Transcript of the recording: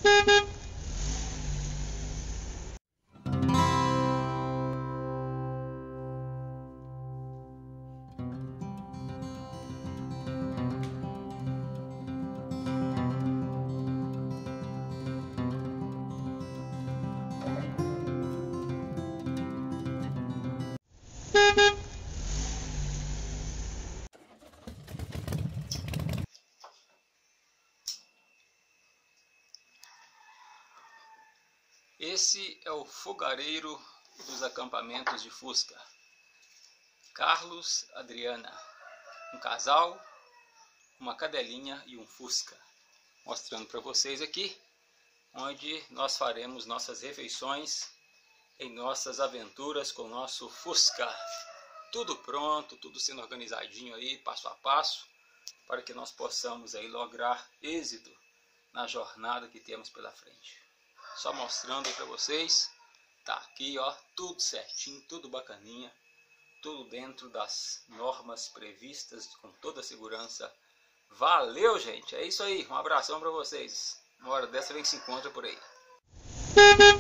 Esse é o fogareiro dos acampamentos de Fusca. Carlos, Adriana, um casal, uma cadelinha e um Fusca. Mostrando para vocês aqui, onde nós faremos nossas refeições em nossas aventuras com o nosso Fusca. Tudo pronto, tudo sendo organizadinho aí, passo a passo, para que nós possamos aí lograr êxito na jornada que temos pela frente. Só mostrando aí para vocês, tá aqui ó, tudo certinho, tudo bacaninha, tudo dentro das normas previstas, com toda a segurança. Valeu, gente, é isso aí, um abração para vocês. Uma hora dessa a gente se encontra por aí.